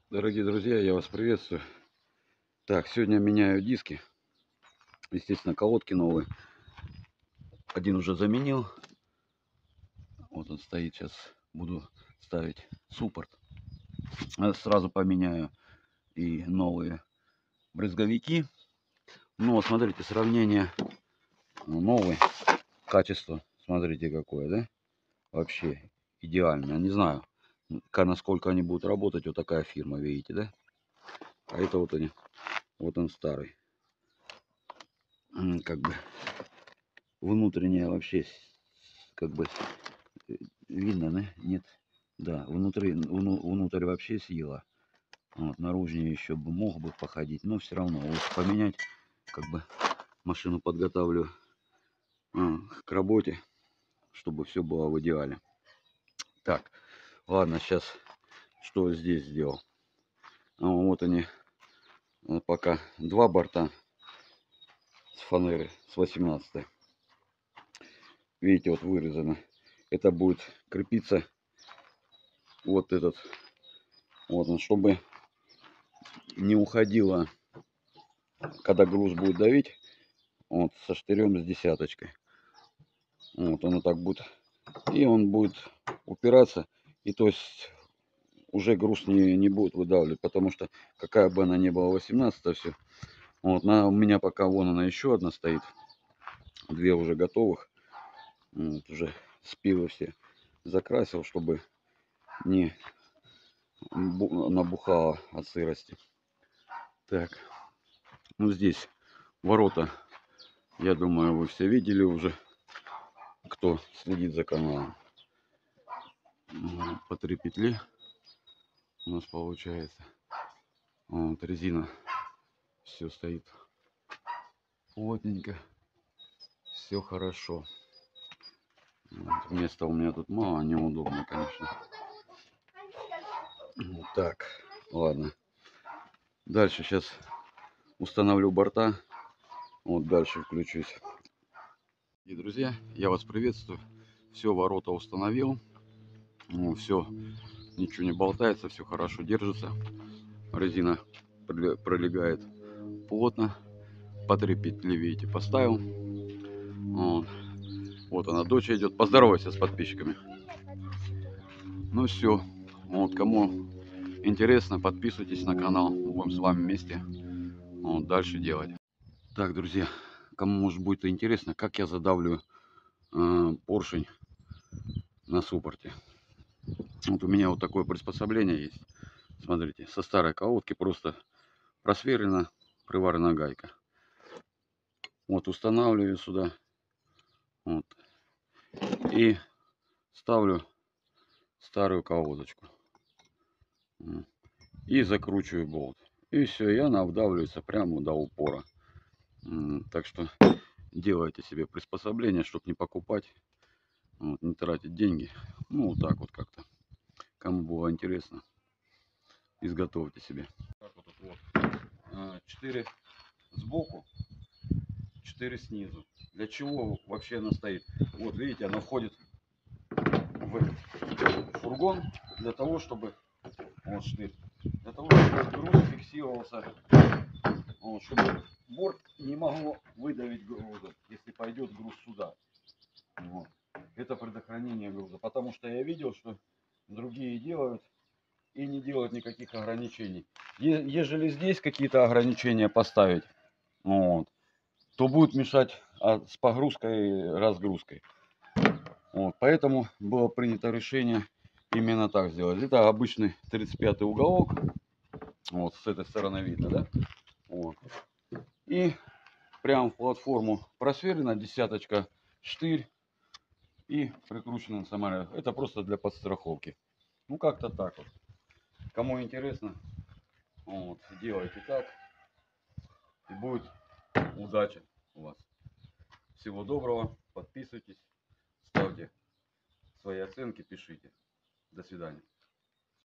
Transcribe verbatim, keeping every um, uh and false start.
Дорогие друзья, я вас приветствую. Так, сегодня меняю диски. Естественно, колодки новые. Один уже заменил. Вот он стоит. Сейчас буду ставить суппорт. Сразу поменяю и новые брызговики. Ну, смотрите, сравнение новый. Качество, смотрите, какое, да? Вообще идеально. Не знаю, насколько они будут работать. Вот такая фирма, видите, да? А это вот они. Вот он старый. Как бы внутренняя вообще, как бы видно, да? Нет, да, внутри, внутрь вообще съела. Вот, наружнее еще бы мог бы походить, но все равно вот поменять, как бы машину подготавливаю а, к работе, чтобы все было в идеале. Так, ладно, сейчас что здесь сделал. А, вот они, пока два борта с фанеры, с восемнадцатой. Видите, вот вырезано. Это будет крепиться вот этот, вот он, чтобы не уходило, когда груз будет давить, вот со штырем, с десяточкой. Вот оно так будет, и он будет упираться, и то есть уже груз не, не будет выдавливать, потому что какая бы она ни была восемнадцать, все. Вот на, у меня пока вон она еще одна стоит, две уже готовых, вот, уже спилы все закрасил, чтобы не набухало от сырости. Так, ну здесь ворота, я думаю, вы все видели уже, кто следит за каналом. По три петли у нас получается. Вот резина, все стоит плотненько, все хорошо. Вот, места у меня тут мало, неудобно, конечно. Так, ладно. Дальше сейчас установлю борта. Вот дальше включусь. И, друзья, я вас приветствую. Все, ворота установил. Ну, все, ничего не болтается, все хорошо держится. Резина пролегает плотно. По три петли, видите, поставил. Вот, вот она, дочь идет. Поздоровайся с подписчиками. Ну все. Вот, кому интересно, подписывайтесь на канал. Будем с вами вместе вот, дальше делать. Так, друзья, кому может будет интересно, как я задавлю э, поршень на суппорте. Вот у меня вот такое приспособление есть. Смотрите, со старой колодки просто просверлена приварена гайка. Вот устанавливаю сюда. Вот. И ставлю старую колодочку. И закручиваю болт. И все, и она вдавливается прямо до упора. Так что делайте себе приспособление, чтобы не покупать, вот, не тратить деньги. Ну, вот так вот как-то. Кому было интересно, изготовьте себе. Так вот, вот. четыре сбоку, четыре снизу. Для чего вообще она стоит? Вот видите, она входит в этот фургон для того, чтобы вот штырь, для того, чтобы груз фиксировался, вот, чтобы борт не могло выдавить груза, если пойдет груз сюда. Вот. Это предохранение груза, потому что я видел, что другие делают и не делают никаких ограничений. Ежели здесь какие-то ограничения поставить, вот, то будет мешать с погрузкой и разгрузкой. Вот, поэтому было принято решение именно так сделать. Это обычный тридцать пятый уголок. Вот с этой стороны видно, да? Вот. И прямо в платформу просверлена десяточка, штырь и прикручена саморез. Это просто для подстраховки. Ну как-то так вот. Кому интересно, вот, делайте так. И будет удача у вас. Всего доброго. Подписывайтесь. Ставьте свои оценки, пишите. До свидания.